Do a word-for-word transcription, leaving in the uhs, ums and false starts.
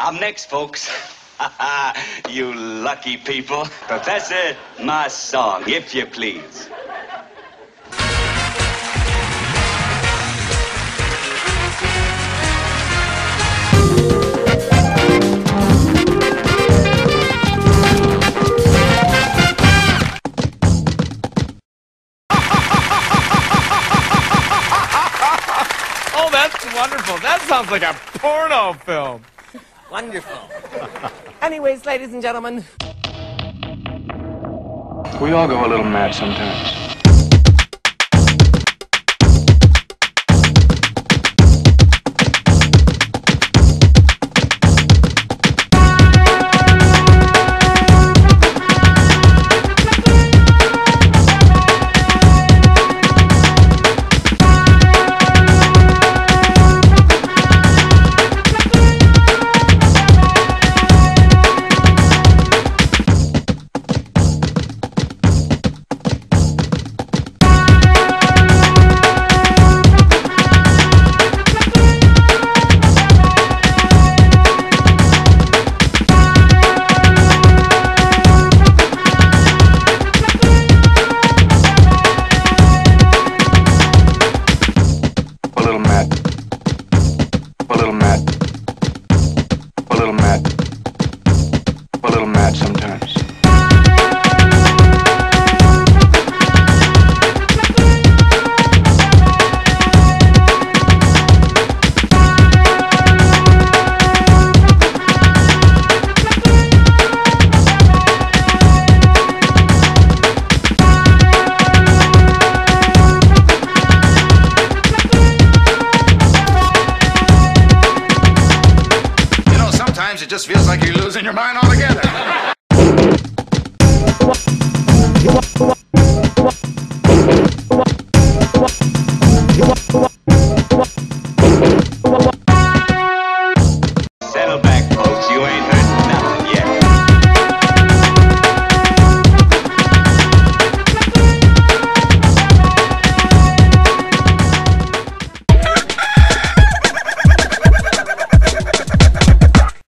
I'm next, folks. You lucky people. Professor, my song, if you please. Oh, that's wonderful. That sounds like a porno film. Wonderful. Anyways, ladies and gentlemen. We all go a little mad sometimes. Sometimes. You know, sometimes it just feels like you're losing your mind altogether. What?